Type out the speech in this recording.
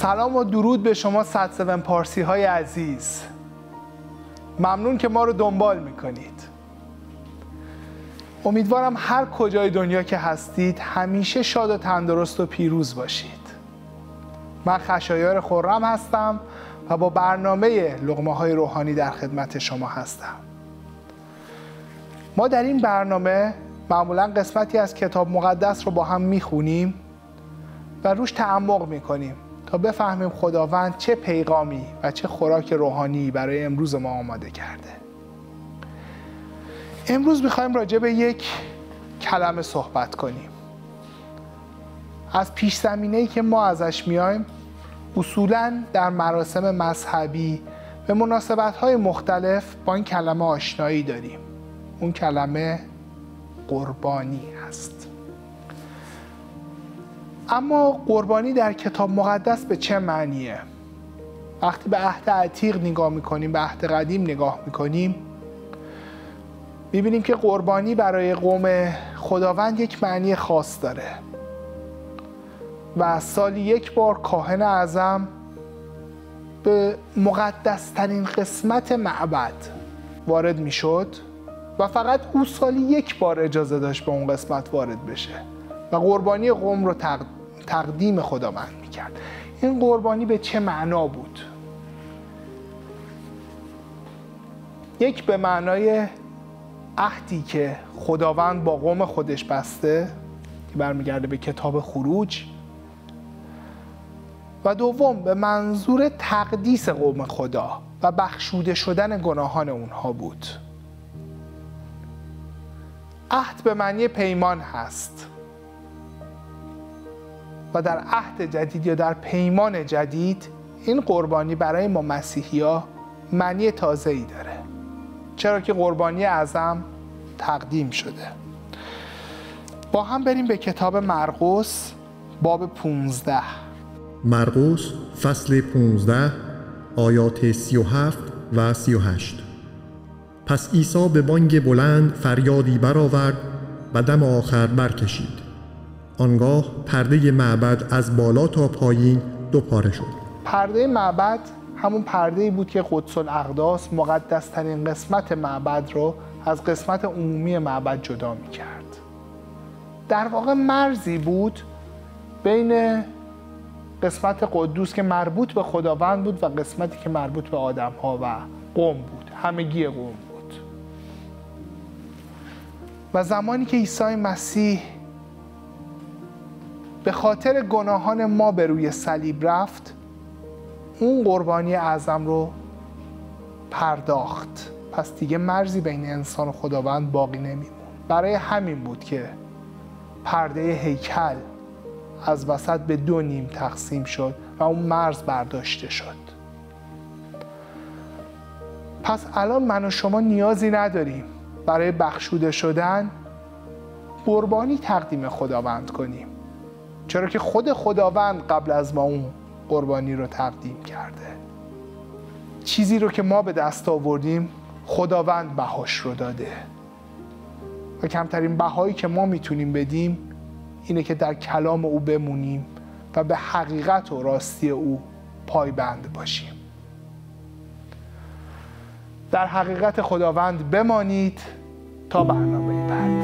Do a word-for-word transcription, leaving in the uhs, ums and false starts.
سلام و درود به شما صد و هفت پارسی های عزیز. ممنون که ما رو دنبال میکنید. امیدوارم هر کجای دنیا که هستید همیشه شاد و تندرست و پیروز باشید. من خشایار خرم هستم و با برنامه لقمه های روحانی در خدمت شما هستم. ما در این برنامه معمولا قسمتی از کتاب مقدس رو با هم میخونیم و روش تعمق میکنیم تا بفهمیم خداوند چه پیغامی و چه خوراک روحانی برای امروز ما آماده کرده. امروز میخوایم راجع به یک کلمه صحبت کنیم. از پیش زمینه‌ای که ما ازش میایم اصولاً در مراسم مذهبی به مناسبت‌های مختلف با این کلمه آشنایی داریم. اون کلمه قربانی هست. اما قربانی در کتاب مقدس به چه معنیه؟ وقتی به عهد عتیق نگاه میکنیم، به عهد قدیم نگاه میکنیم، میبینیم که قربانی برای قوم خداوند یک معنی خاص داره و سالی یک بار کاهن اعظم به مقدسترین قسمت معبد وارد میشد و فقط او سالی یک بار اجازه داشت به اون قسمت وارد بشه و قربانی قوم رو تقدیم خداوند میکرد. این قربانی به چه معنا بود؟ یک، به معنای عهدی که خداوند با قوم خودش بسته که برمیگرده به کتاب خروج، و دوم به منظور تقدیس قوم خدا و بخشوده شدن گناهان اونها بود. عهد به معنی پیمان هست و در عهد جدید یا در پیمان جدید این قربانی برای ما مسیحی‌ها معنی تازه‌ای داره، چرا که قربانی اعظم تقدیم شده. با هم بریم به کتاب مرقس باب پونزده. مرقس فصل پونزده آیات سی و هفت و سی و هشت. پس عیسی به بانگ بلند فریادی برآورد و دم آخر برکشید. آنگاه پرده معبد از بالا تا پایین دو پاره شد. پرده معبد همون پرده‌ای بود که قدس الاقداس، مقدس‌ترین قسمت معبد رو از قسمت عمومی معبد جدا می‌کرد. در واقع مرزی بود بین قسمت قدوس که مربوط به خداوند بود و قسمتی که مربوط به آدم‌ها و قوم بود، همگی قوم بود. و زمانی که عیسی مسیح به خاطر گناهان ما به روی صلیب رفت، اون قربانی اعظم رو پرداخت. پس دیگه مرزی بین انسان و خداوند باقی نمیمون. برای همین بود که پرده هیکل از وسط به دو نیم تقسیم شد و اون مرز برداشته شد. پس الان من و شما نیازی نداریم برای بخشوده شدن قربانی تقدیم خداوند کنیم، چرا که خود خداوند قبل از ما اون قربانی رو تقدیم کرده. چیزی رو که ما به دست آوردیم خداوند بهاش رو داده و کمترین بهایی که ما میتونیم بدیم اینه که در کلام او بمونیم و به حقیقت و راستی او پایبند باشیم. در حقیقت خداوند بمانید تا برنامه بعد.